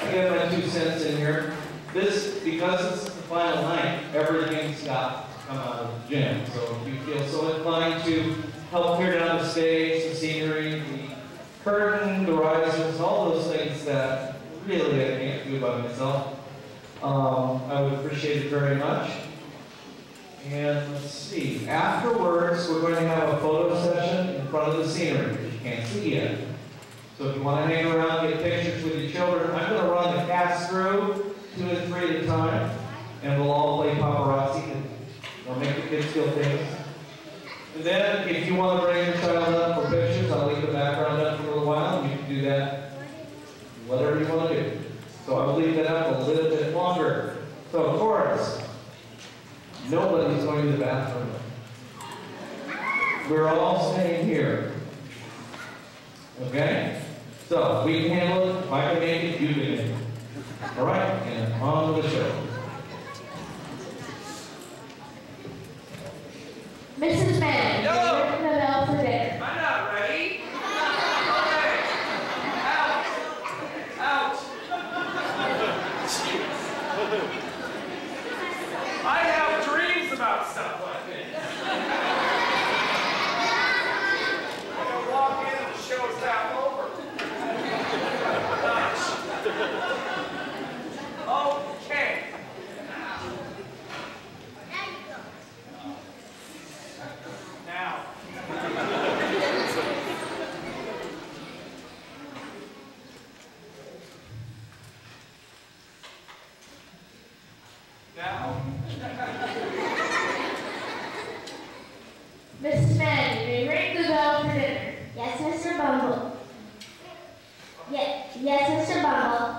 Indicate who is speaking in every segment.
Speaker 1: get my 2 cents in here. This, because it's the final night, everything's got to come out of the gym. So if you feel so inclined to help clear down the stage, the scenery, the curtain, the risers, all those things that really I can't do by myself, I would appreciate it very much. And let's see, afterwards we're going to have a photo session in front of the scenery, which you can't see yet. So if you want to hang around, get pictures with your children, I'm going to run the cast through 2 and 3 at a time, and we'll all play paparazzi and we'll make the kids feel famous. And then if you want to bring your child up for pictures, I'll leave the background up for a little while, and you can do that whatever you want to do. So I'll leave that up a little bit longer. So chorus. Nobody's going to the bathroom. We're all staying here. Okay? So we can handle it. If I can make it, you can make it. All right? And on with the show.
Speaker 2: Mrs. Mann, you're ringing the bell for dinner.
Speaker 3: I'm not ready. Okay. Out. Out. I have dreams about stuff like this. I'm gonna walk in and the show's half over. Okay. Now. Now.
Speaker 2: Mrs. Mann, you may ring the bell for dinner.
Speaker 4: Yes, Mr. Bumble. Yes, Mr. Bumble.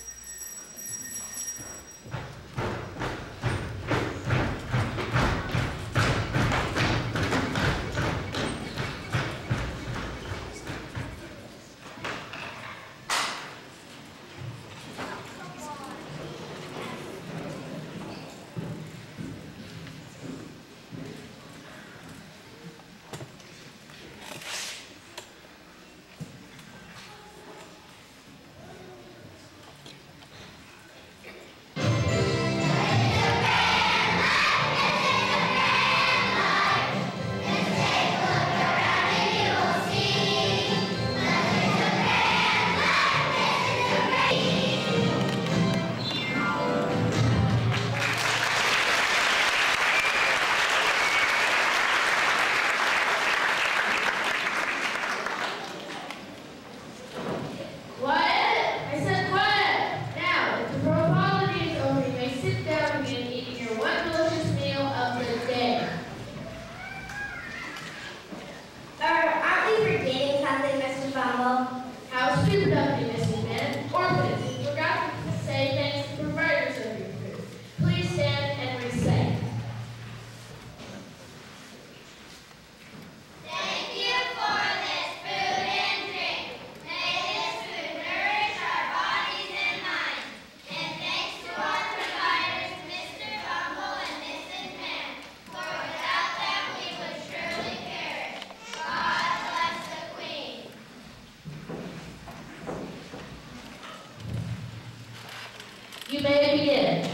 Speaker 2: You may begin.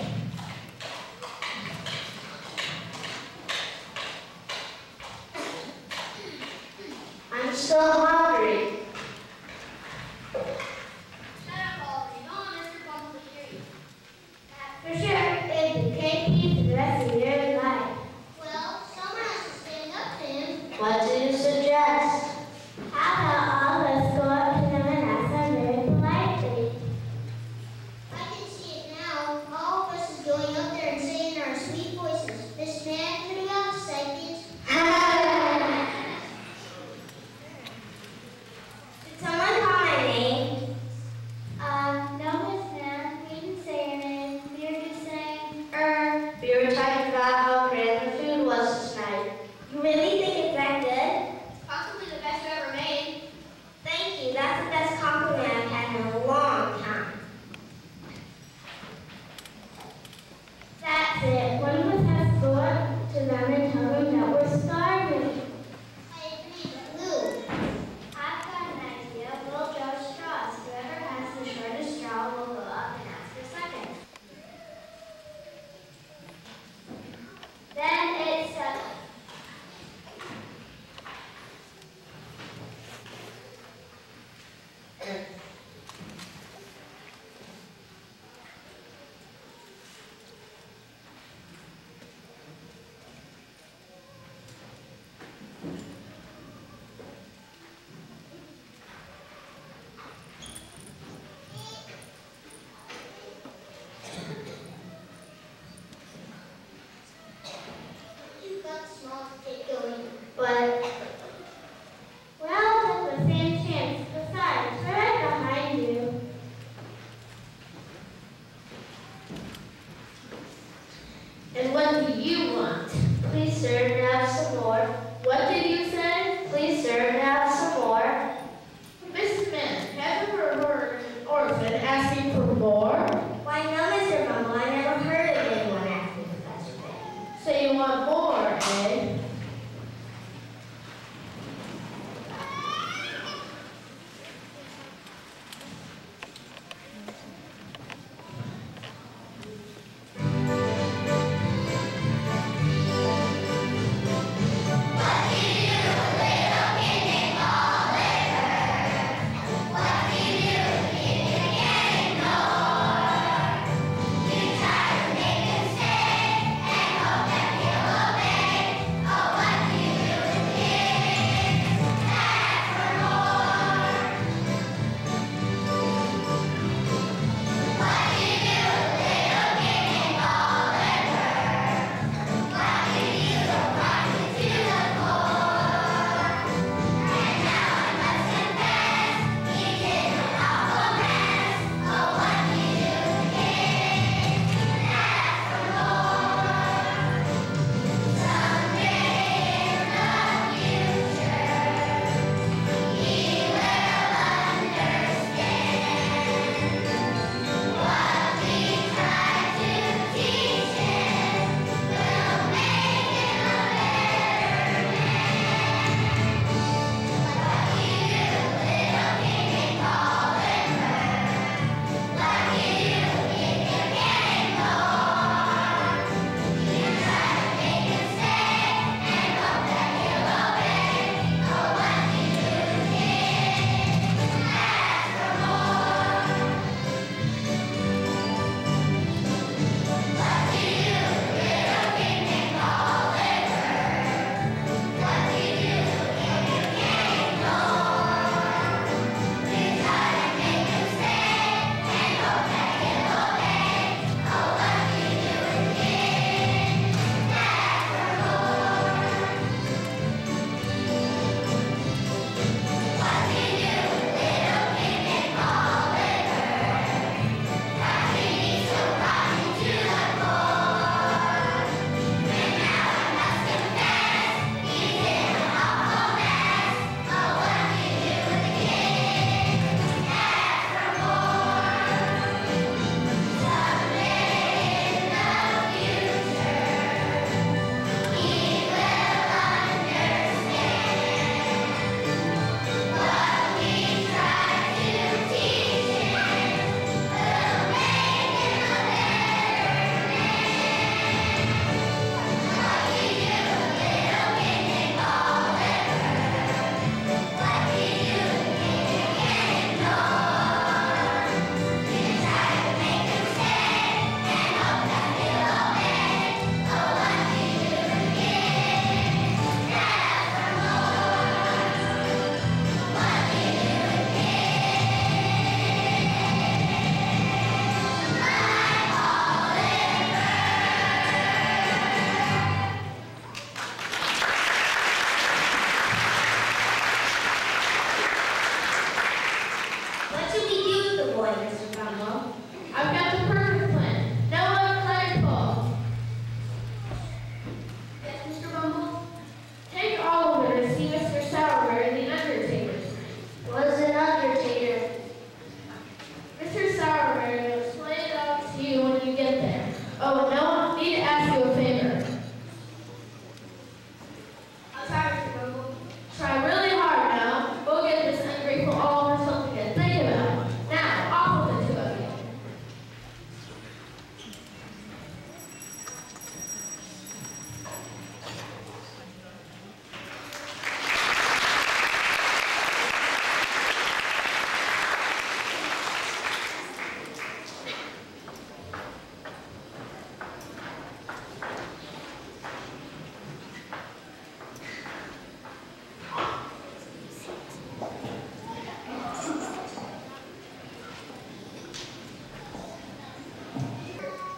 Speaker 4: I'm so hungry.
Speaker 5: Shut up, Alfie. No one Mr. Bumble will hear you.
Speaker 4: For sure, it'd be KP for the rest of your life.
Speaker 5: Well, someone has to stand up to him.
Speaker 4: What do you suggest? How about all of us go up to him and ask him very politely?
Speaker 5: I can see it now. All of us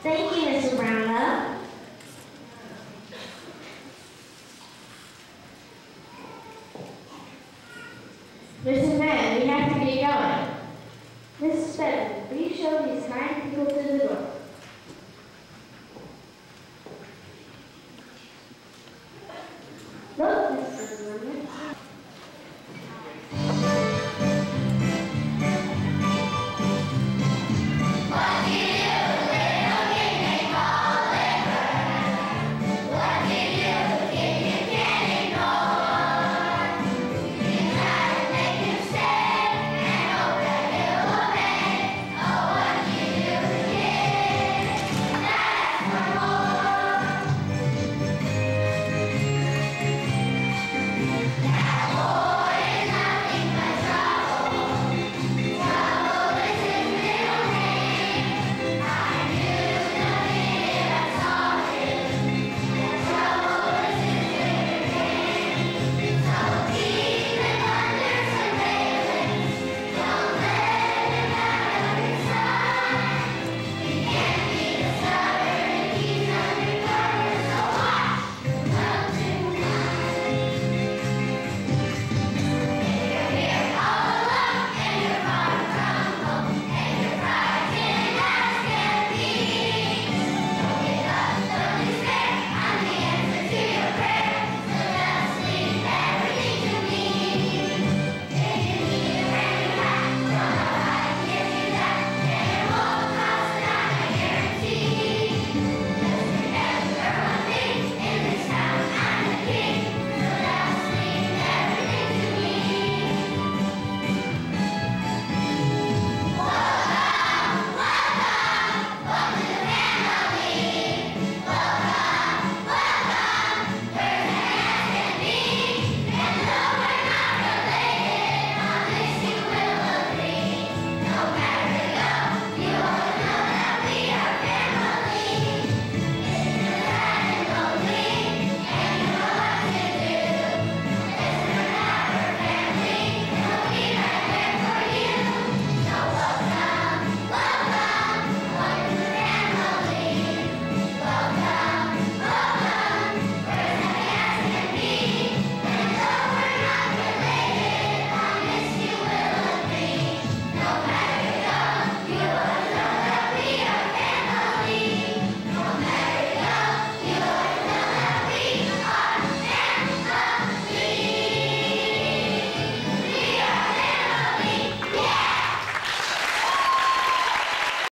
Speaker 4: Thank you.